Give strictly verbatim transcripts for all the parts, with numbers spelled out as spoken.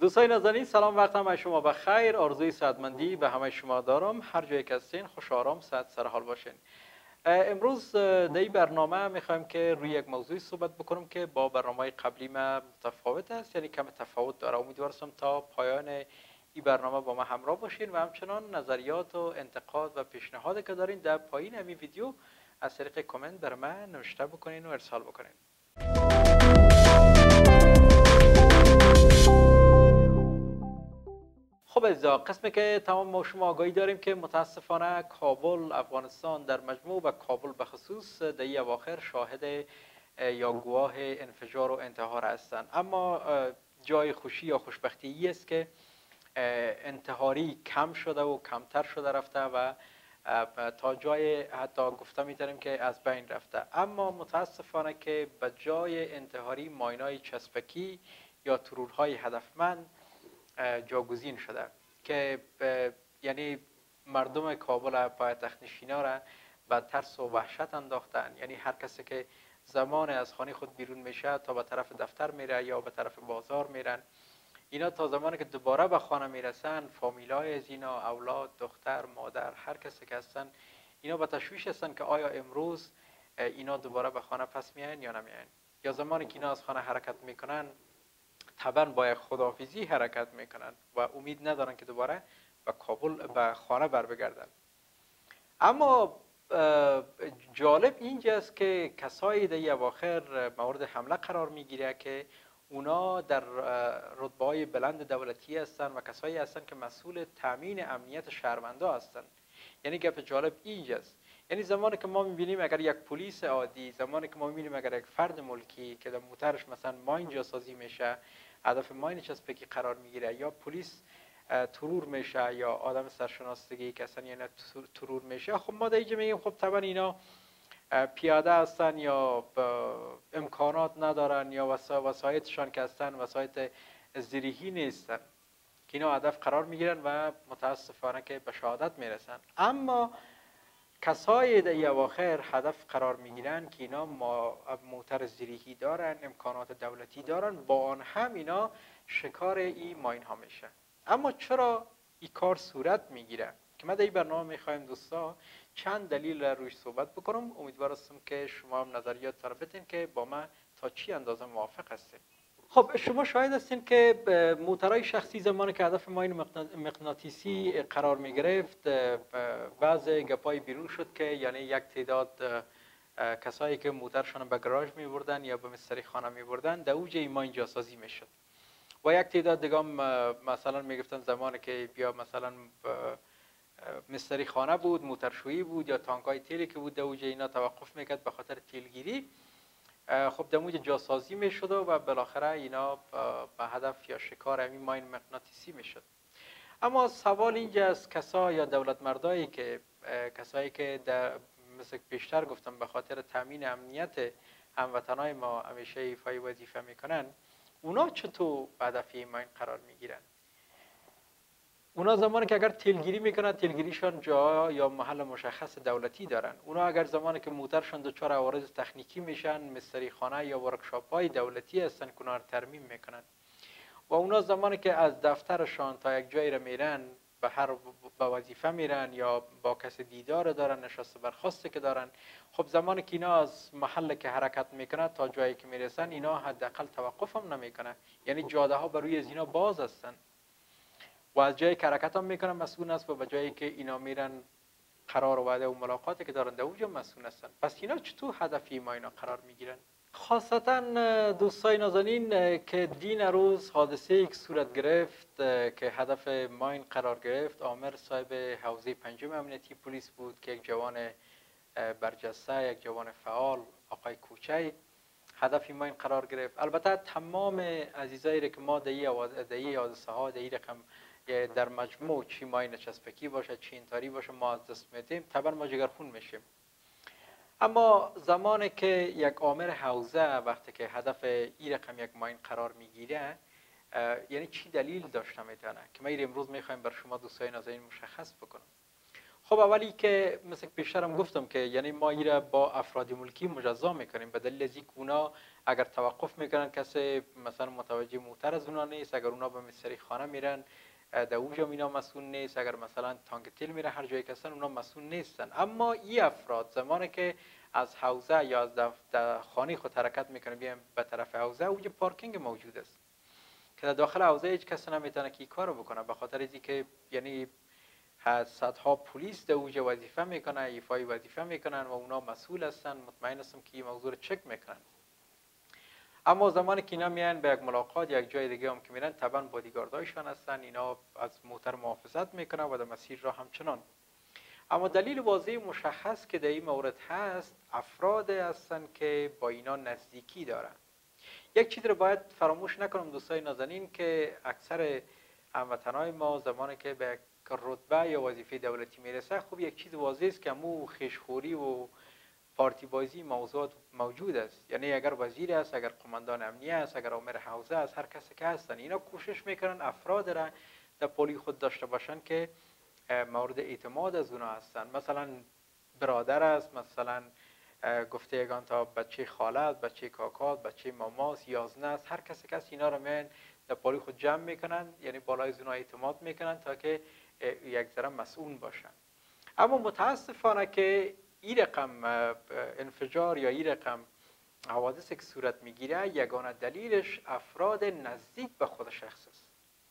دوستان نازنین سلام، وقت همه شما بخیر. آرزوی سعادتمندی به همه شما دارم. هر جایی که هستین خوش آرام صحت سر حال باشین. امروز در این برنامه میخوایم که روی یک موضوعی صحبت بکنم که با برنامه قبلی ما متفاوت است، یعنی کم تفاوت داره. امیدوارم تا پایان این برنامه با ما همراه باشین و همچنان نظریات و انتقاد و پیشنهادی که دارین در پایین همین ویدیو از طریق کامنت بر من نوشته بکنین و ارسال بکنین. خب عزیزا، قسمی که تمام ما شما آگاهی داریم که متاسفانه کابل افغانستان در مجموع و کابل به خصوص در این اواخر شاهد یا گواه انفجار و انتحار هستند. اما جای خوشی یا خوشبختی ای است که انتحاری کم شده و کمتر شده رفته و تا جای حتی گفته میتونیم که از بین رفته. اما متاسفانه که به جای انتحاری ماینای چسبکی یا ترورهای هدفمند جاگزین شده که یعنی مردم کابل پایتخت نشینا را به ترس و وحشت انداختن. یعنی هر کسی که زمان از خانه خود بیرون میشه تا به طرف دفتر میره یا به طرف بازار میرن، اینا تا زمانی که دوباره به خانه میرسن فامیلای از اینا، اولاد، دختر، مادر، هر کسی که هستن، اینا به تشویش هستن که آیا امروز اینا دوباره به خانه پس میاین یا نمیاین. یا زمانی که اینا از خانه حرکت میکنن طبعا با یک خداحافظی حرکت میکنن و امید ندارن که دوباره به کابل به خانه بر بگردن. اما جالب اینجاست که کسایی در اواخر مورد حمله قرار میگیره که اونا در رتبه‌های بلند دولتی هستن و کسایی هستن که مسئول تامین امنیت شهروندا هستن. یعنی گپ جالب اینجاست، یعنی زمانی که ما میبینیم اگر یک پلیس عادی، زمانی که ما میبینیم اگر یک فرد ملکی که در موترش مثلا ماین جاسازی میشه، هدف ماین چسبکی قرار میگیره، یا پلیس ترور میشه، یا آدم سرشناسگی که اصلا یعنی ترور میشه، خب ما در اینجا میگیم خب طبعا اینا پیاده هستن یا امکانات ندارن یا وسایتشان که هستن وسایت زیرهی نیستن که اینا هدف قرار میگیرن و متاسفانه که به شهادت میرسن. اما کسای در اواخر هدف قرار میگیرن که اینا موتر زیرهی دارن، امکانات دولتی دارن، با آن هم اینا شکار این ماین ها میشن. اما چرا این کار صورت میگیره که ما در این برنامه میخوایم دوستا چند دلیل روش صحبت بکنم. امیدوار هستم که شما هم نظریات را بدین که با من تا چی اندازه موافق هستین. خب شما شاهد هستین که موترهای شخصی زمانی که هدف ماین مغناطیسی قرار می گرفت، بعض گپای بیرون شد که یعنی یک تعداد کسایی که موترشان به گراژ می بردن یا به مستری خانه می بردن در اوج این ماین جاسازی می شد و یک تعداد دیگه مثلا می گفتن زمانی که بیا مثلا مستری خانه بود، موترشویی بود یا تانکای تیلی که بود در اوج اینا توقف میکرد به خاطر تیلگیری، خب در موج جاسازی میشد و بالاخره اینا به هدف یا شکار همین ماین مغناطیسی میشد. اما سوال اینجا است کسا یا دولت مردایی که کسایی که در مثل پیشتر گفتم به خاطر تامین امنیت هموطنای ما همیشه ایفای وظیفه میکنن، اونا چطور هدف این ماین قرار میگیرن؟ اونا زمانی که اگر تیلگیری میکنن تیلگیریشان جا یا محل مشخص دولتی دارن. اونا اگر زمانی که موترشان دچار عوارض تکنیکی میشن، مستری خانه یا ورکشاپ های دولتی هستن که اونا رو ترمیم میکنن. و اونا زمانی که از دفترشان تا یک جایی رو میرن، به هر به وظیفه میرن یا با کسی دیدار دارن، نشست برخاسته که دارن، خب زمانی که اینا از محل که حرکت میکنن تا جایی که میرسن اینا حداقل توقف هم نمیکنن. یعنی جاده ها بر روی از اینا باز هستن و از جایی که حرکت هم میکنن مسئول است و به جایی که اینا میرن قرار و وعده و ملاقاتی که دارن در اونجا مسئول هستن. پس اینا چطور هدفی ما اینا قرار میگیرن؟ خاصتا دوستای نازنین که دین روز حادثه یک صورت گرفت که هدف ماین قرار گرفت، عامر صاحب حوزه پنجم امنیتی پلیس بود که یک جوان برجسته، یک جوان فعال، آقای کوچه هدف ماین قرار گرفت. البته تمام عزیزایی که ما در این حادثه ها در این رقم در مجموع چی ماین چسبکی باشه چی انتحاری باشه ما از دست میدیم، طبعا ما جگرخون میشیم. اما زمانی که یک عامر حوزه وقتی که هدف این رقم یک ماین قرار میگیره، یعنی چی دلیل داشته میتونه که ما امروز میخوایم بر شما دوستای نازنین مشخص بکنم. خب اولی که مثل پیشترم گفتم که یعنی ما ایره با افراد ملکی مجزا میکنیم به دلیل از اینکه اونا اگر توقف میکنن کسی مثلا متوجه موتر از اونا نیست، اگر اونا به مستری خانه میرن در اوجا اینا مسئول نیست، اگر مثلا تانک تیل میره هر جایی کسن اونا مسئول نیستن. اما این افراد زمانی که از حوزه یا از دفتر خانه خود حرکت میکنه بیان به طرف حوزه، اونجا پارکینگ موجود است که در داخل حوزه هیچ کس نمیتونه که این کارو بکنه، به خاطر اینکه یعنی صدها پلیس در اوجا وظیفه میکنه، ایفای وظیفه میکنن و اونا مسئول هستن. مطمئن هستم که این موضوع رو چک میکنن. اما زمانی که اینا میان به یک ملاقات یک جای دیگه هم که میرن، طبعا بادیگاردایشان هستن، اینا از موتر محافظت میکنن و در مسیر را همچنان. اما دلیل واضح مشخص که در این مورد هست، افراد هستن که با اینا نزدیکی دارن. یک چیز رو باید فراموش نکنم دوستای نازنین که اکثر هموطنای ما زمانی که به رتبه یا وظیفه دولتی میرسه، خب یک چیز واضح است که مو خیشخوری و پارتی بازی موضوعات موجود است. یعنی اگر وزیر است، اگر قماندان امنیه است، اگر امر حوزه است، هر کسی که هستن، اینا کوشش میکنن افراد را در پلی خود داشته باشن که مورد اعتماد از اونا هستن. مثلا برادر است، مثلا گفته یگان تا بچه خاله است، بچه کاکا است، بچه ماماست، یازنه است، هر کسی که اینا رو میان در پلی خود جمع میکنن، یعنی بالای از اونا اعتماد میکنن تا که یک ذره مسئول باشن. اما متاسفانه که این رقم انفجار یا این رقم حوادث که صورت میگیره، یگانه دلیلش افراد نزدیک به خود شخص است.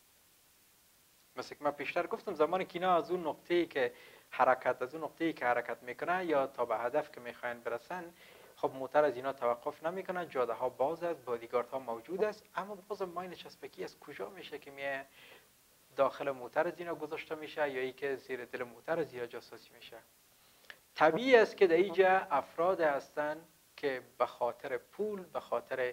مثل که من پیشتر گفتم، زمانی که اینا از اون نقطه‌ای که حرکت از اون نقطه‌ای که حرکت میکنه یا تا به هدف که میخواین برسن، خب موتر از اینا توقف نمیکنه، جاده ها باز است، بادیگارد ها موجود است. اما باز ماین چسبکی از کجا میشه که میه داخل موتر از اینا گذاشته میشه یا ای که زیر دل موتر از اینا جاسوسی میشه؟ طبیعی است که در اینجا افراد هستن که به خاطر پول، به خاطر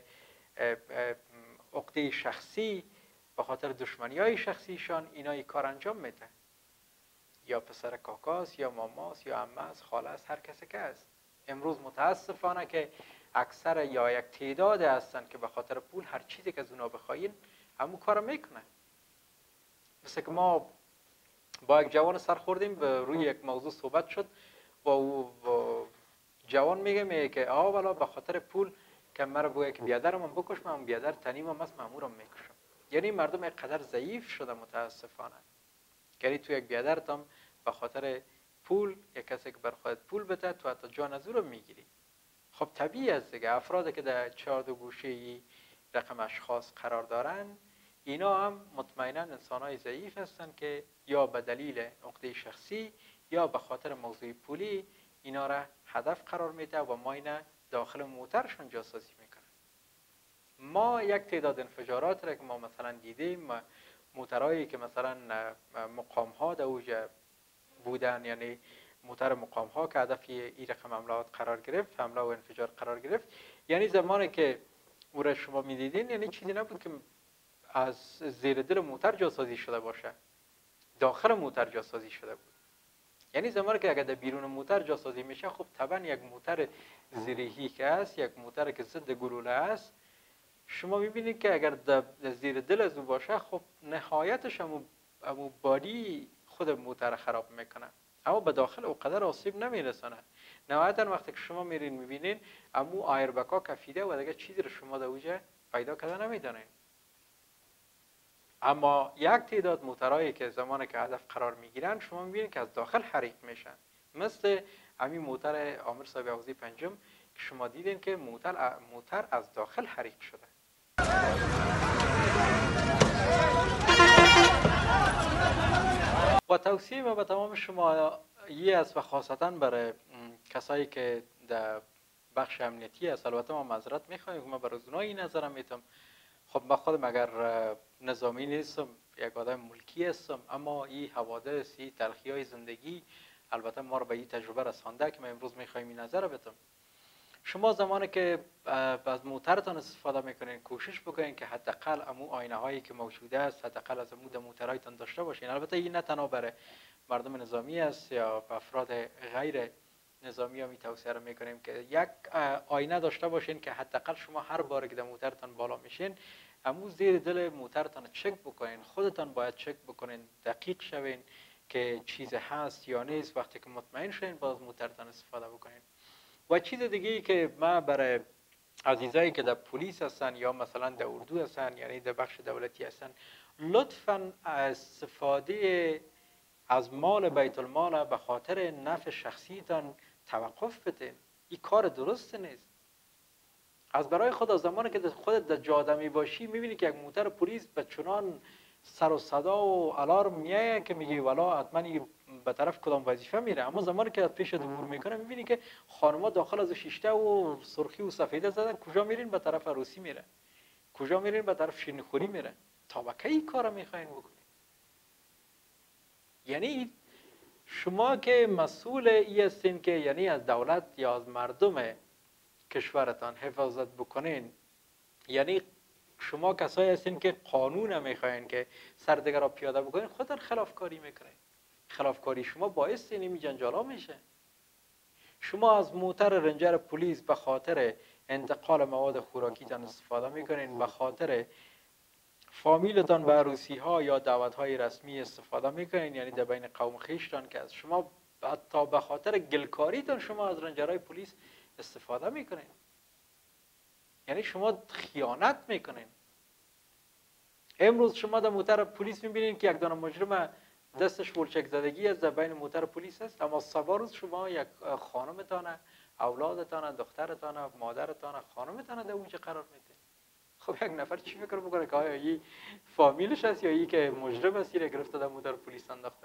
عقده شخصی، به خاطر دشمنی های شخصیشان اینا این کار انجام میده. یا پسر کاکاست، یا ماماست، یا عمه است، خاله است، هر کسی که است. امروز متاسفانه که اکثر یا یک تعداد هستن که به خاطر پول هر چیزی که از اونا بخواین همون کار میکنن. مثل که ما با یک جوان سر خوردیم، به روی یک موضوع صحبت شد و او جوان میگه میگه که آه والا به خاطر پول که مرا بگه که بیادرم من بکش، من بیادر تنیم هم است، مامورم میکشم. یعنی مردم یک قدر ضعیف شده متاسفانه. یعنی تو یک بیادر تام به خاطر پول، یک کسی که بر خودت پول بده، تو حتی جان از او رو میگیری. خب طبیعی است دیگه. افرادی که در چهار دو گوشه رقم اشخاص قرار دارن، اینا هم مطمئنا انسان‌های ضعیف هستن که یا به دلیل عقده شخصی یا به خاطر موضوع پولی اینا را هدف قرار میده و ما اینا داخل موترشون جاسوسی میکنن. ما یک تعداد انفجارات را که ما مثلا دیدیم، موترهایی که مثلا مقام ها در اوج بودن، یعنی موتر مقام ها که هدف این رقم حملات قرار گرفت، حمله و انفجار قرار گرفت، یعنی زمانی که او را شما میدیدین، یعنی چیزی نبود که از زیر دل موتر جاسازی شده باشه، داخل موتر جاسازی شده بود. یعنی زمانی که اگر در بیرون موتر جاسازی میشه، خب طبعا یک موتر زیرهی که است، یک موتر که ضد گلوله است، شما میبینید که اگر در زیر دل از او باشه، خب نهایتش همون همون بادی خود موتر خراب میکنه، اما به داخل او قدر آسیب نمیرسانه. نهایتا وقتی که شما میرین میبینین امو آیربکا کفیده و دیگه چیزی رو شما در اوجه پیدا کرده نمیدانین. اما یک تعداد موترهایی که زمانی که هدف قرار میگیرن، شما میبینید که از داخل حریق میشن، مثل همین موتر عامر صاحب حوزه پنجم که شما دیدین که موتر موتر از داخل حریق شده. و توصیه ما به تمام شما یه است و خاصتا برای کسایی که در بخش امنیتی است. البته ما معذرت میخوایم که ما برای اونها این نظرم میتم. خب من خودم اگر نظامی نیستم، یک آدم ملکی هستم، اما این حوادث، این تلخی های زندگی البته ما رو به این تجربه رسانده که ما امروز میخوایم این نظر بدم. شما زمانی که از موترتان استفاده میکنین، کوشش بکنین که حداقل امو آینه هایی که موجوده است، حداقل از امو موترهایتان داشته باشین. البته این نه تنها برای مردم نظامی است یا افراد غیر نظامی هم این توصیه رو میکنیم که یک آینه داشته باشین که حداقل شما هر بار که در موترتان بالا میشین، امو زیر دل موترتان چک بکنین. خودتان باید چک بکنین، دقیق شوین که چیز هست یا نیست. وقتی که مطمئن شدین باز موترتان استفاده بکنین. و چیز دیگه ای که ما برای عزیزایی که در پلیس هستن یا مثلا در اردو هستن، یعنی در بخش دولتی هستن، لطفاً استفاده از مال بیت المال به خاطر نفع شخصیتان توقف بدین. این کار درست نیست. از برای خدا زمانی که خودت در جاده می باشی میبینی که یک موتر پلیس به چنان سر و صدا و الارم میایه که میگی والا حتما به طرف کدام وظیفه میره. اما زمانی که از پیش عبور میکنه میبینی که خانم‌ها داخل از شیشته و سرخی و سفیده زدن. کجا میرین؟ به طرف عروسی میره. کجا میرین؟ به طرف شیرینیخوری میره. تا به کی کارا میخواین بکنین؟ یعنی شما که مسئول ای هستین که یعنی از دولت یا از مردم کشورتان حفاظت بکنین، یعنی شما کسایی هستین که قانون میخواین که سر دیگر را پیاده بکنین، خودتان خلافکاری میکنین. خلافکاری شما باعث اینمی جنجالا میشه. شما از موتر رنجر پلیس به خاطر انتقال مواد خوراکیتان استفاده میکنین، به خاطر فامیلتان به عروسی ها یا دعوت های رسمی استفاده میکنین، یعنی در بین قوم خویشتان که از شما حتی به خاطر گلکاریتان شما از رنجرهای پلیس استفاده میکنین. یعنی شما خیانت میکنین. امروز شما در موتر پلیس میبینین که یک دانه مجرم دستش ولچک زدگی است، در بین موتر پلیس است، اما سبا روز شما یک خانمتان، اولادتان، دخترتان، مادرتان، خانمتان در اونجا قرار میدین. خب یک نفر چی فکر بکنه که آیا این فامیلش است یا این که مجرم است را گرفته در موتر پلیس انداخته؟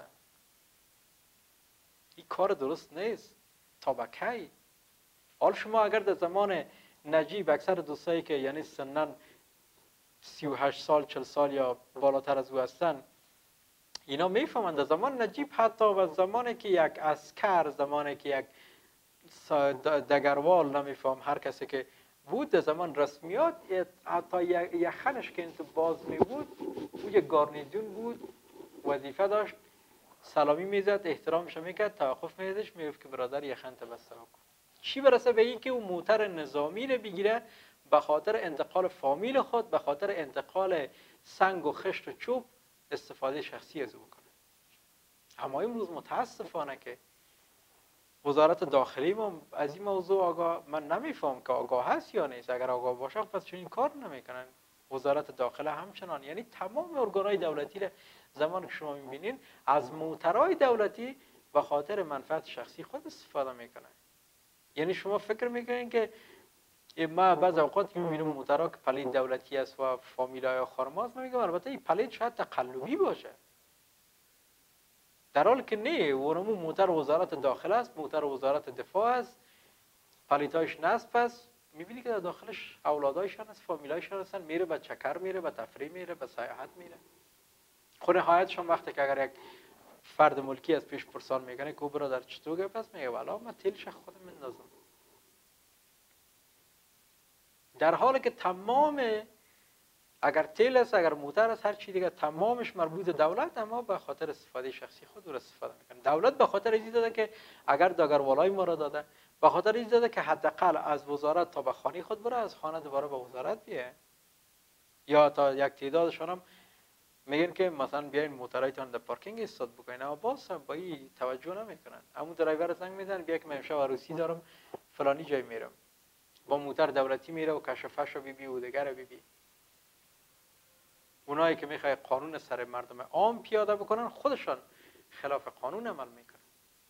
این کار درست نیست. تا به کی؟ حال شما اگر در زمان نجیب اکثر دوستایی که یعنی سنن سی و هشت سال، چهل سال یا بالاتر از او هستن، اینا میفهمند در زمان نجیب حتی و زمانی که یک عسکر، زمانی که یک دگروال، نمیفهم هر کسی که بود در زمان رسمیات، حتی یک خنش که انتو باز می بود، او یک گارنیزون بود، وظیفه داشت، سلامی میزد، احترامش میکرد، توقف میدادش، میگفت که برادر یک خنت بسته بکن. چی برسه به این که اون موتر نظامی رو بگیره به خاطر انتقال فامیل خود، به خاطر انتقال سنگ و خشت و چوب استفاده شخصی از او بکنه. اما امروز متاسفانه که وزارت داخلی ما از این موضوع آگاه، من نمیفهم که آگاه هست یا نیست. اگر آگاه باشه پس چنین کار نمیکنن. وزارت داخله همچنان، یعنی تمام ارگانهای دولتی را زمان که شما میبینین از موترهای دولتی به خاطر منفعت شخصی خود استفاده میکنن. یعنی شما فکر میکنین که ما بعض اوقات که میبینیم موترها که پلید دولتی است و فامیلای خانماست، من میگم البته این پلید شاید تقلبی باشه، در حالی که نه، اونمو موتر وزارت داخله است، موتر وزارت دفاع است، پلیدهایش نصب است. میبینی که در داخلش اولادایشان است، فامیلایشان هستن، میره به چکر، میره به تفریح، میره به سیاحت، میره. خود نهایتشان وقتی که اگر یک فرد ملکی از پیش پرسان میکنه که برادر چطور پس میگه والا من تیلش خودم میندازم، در حالی که تمام اگر تیل است، اگر موتر است، هر چی دیگه تمامش مربوط دولت، اما به خاطر استفاده شخصی خود رو استفاده میکنه. دولت به خاطر این داده که اگر داگروالای ما را داده، به خاطر این داده که حداقل از وزارت تا به خانه خود بره، از خانه دوباره به وزارت بیه. یا تا یک تعدادشان هم میگن که مثلا بیاین موترایتان در پارکینگ ایستاد بکنین، اما باز با این توجه نمیکنن. همون درایور زنگ میزنن بیا که من امشب عروسی دارم فلانی جای میرم، با موتر دولتی میره و کشفش رو بیبی و دیگر بیبی. اونایی که میخوای قانون سر مردم عام پیاده بکنن، خودشان خلاف قانون عمل میکنن.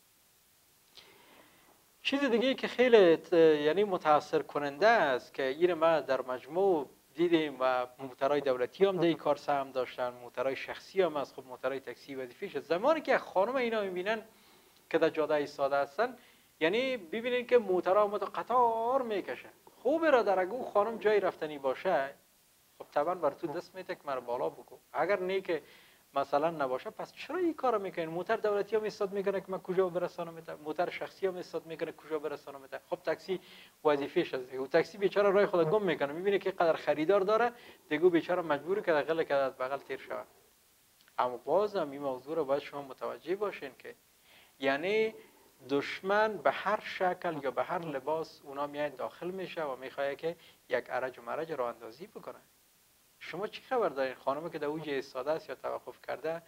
چیز دیگه که خیلی یعنی متاثر کننده است که این ما در مجموع دیدیم و موترهای دولتی هم در کار سهم داشتن، موترهای شخصی هم از خب موترهای تاکسی وظیفه شد. زمانی که خانم اینا میبینن که در جاده ایستاده هستن، یعنی ببینین که موترها مت قطار میکشن. خوبه را در اگه خانم جای رفتنی باشه، خب طبعا بر تو دست میته که مرا بالا بگو. اگر نه که مثلا نباشه، پس چرا این کارو میکنین؟ موتر دولتی هم استاد میکنه که من کجا برسانمت، موتر شخصی هم استاد میکنه کجا برسانمت. خب تاکسی وظیفه‌ش از دیگه، تاکسی بیچاره راه خود گم میکنه، میبینه که قدر خریدار داره، دیگه بیچاره مجبوره که داخل که از بغل تیر شود. اما بازم این موضوع رو باید شما متوجه باشین که یعنی دشمن به هر شکل یا به هر لباس اونا میاد داخل میشه و میخواد که یک ارج و مرج راه اندازی بکنه. شما چی خبر دارین؟ خانمی که در اوج ایستاده است یا توقف کرده،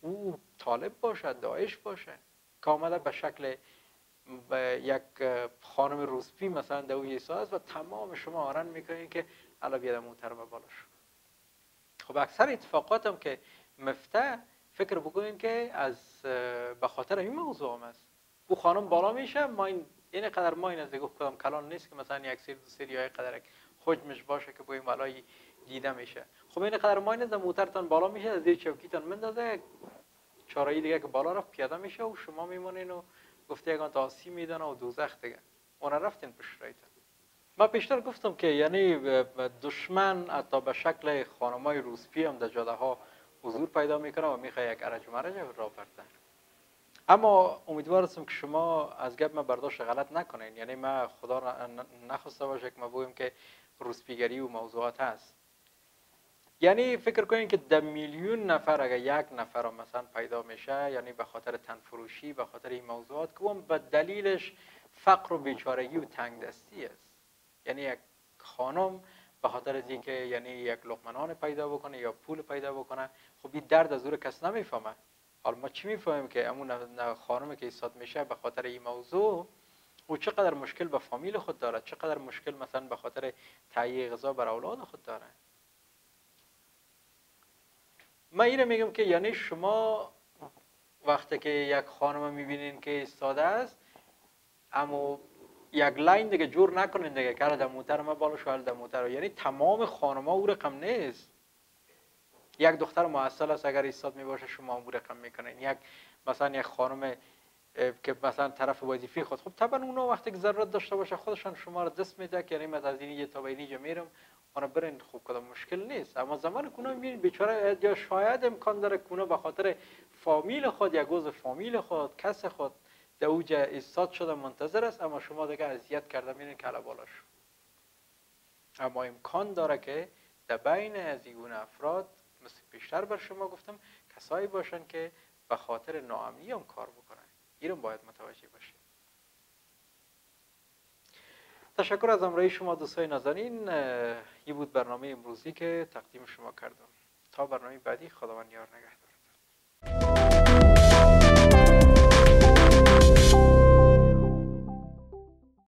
او طالب باشه، داعش باشه، که آمده به شکل به یک خانم روسپی مثلا در اون است و تمام شما آرن میکنین که الا بیاد محترم بالا شو. خب اکثر اتفاقات هم که مفته فکر بکنین که از به خاطر این موضوع هم است. او خانم بالا میشه، ما این این قدر ما این از دیگه کدام کلان نیست که مثلا یک سری دو سری های قدر خوشمش باشه که با این بالای دیده میشه. خب این قدر ما این از موترتان بالا میشه، از زیر چوکیتان مندازه، چارایی دیگه که بالا رفت پیاده میشه و شما میمونین و گفته یگان تا آسیب میدن و دوزخ دیگه اون رفتین پشتایتان. ما پیشتر گفتم که یعنی دشمن حتی به شکل خانمای روسپی هم در جاده ها حضور پیدا میکنه و میخواه یک ارج و مرج را برده. اما امیدوار هستم که شما از گپ من برداشت غلط نکنین. یعنی من خدا نخواسته باشه که ما بگویم که روسپیگری و موضوعات هست. یعنی فکر کنین که در میلیون نفر اگر یک نفر مثلا پیدا میشه، یعنی به خاطر تنفروشی، به خاطر این موضوعات که اون به دلیلش فقر و بیچارگی و تنگ دستی است. یعنی یک خانم به خاطر از اینکه یعنی یک لقمه نان پیدا بکنه یا پول پیدا بکنه، خب این درد از او کس نمیفهمه. حالا ما چی میفهمیم که همون خانمی که ایستاد میشه به خاطر این موضوع او چقدر مشکل به فامیل خود داره، چقدر مشکل مثلا به خاطر تهیه غذا بر اولاد خود داره. من اینو میگم که یعنی شما وقتی که یک خانم میبینین که ایستاده است، اما یک لاین دیگه جور نکنین دیگه که در موتر ما بالا شوال در موتر، یعنی تمام خانم‌ها او رقم نیست. یک دختر معسل است اگر ایستاد میباشه شما او رقم میکنین. یک مثلا یک خانم که مثلا طرف وظیفه خود، خب طبعا اونا وقتی که ضرورت داشته باشه خودشان شما رو دست میده که یعنی من از اینجا تا به اینجا میرم، اونا برین، خوب کدام مشکل نیست. اما زمان کونا میبینید بیچاره یا شاید امکان داره کونا به خاطر فامیل خود یا گوز فامیل خود کس خود در اوج ایستاد شده منتظر است، اما شما دیگه اذیت کرده میرین که علا بالا شو. اما امکان داره که در بین از این گونه افراد مثل پیشتر بر شما گفتم کسایی باشن که به خاطر ناامنی هم کار بکنن. اینو باید متوجه باشید. تشکر از همراهی شما دوستای نازنین. این بود برنامه امروزی که تقدیم شما کردم. تا برنامه بعدی خداوند یار نگهدار.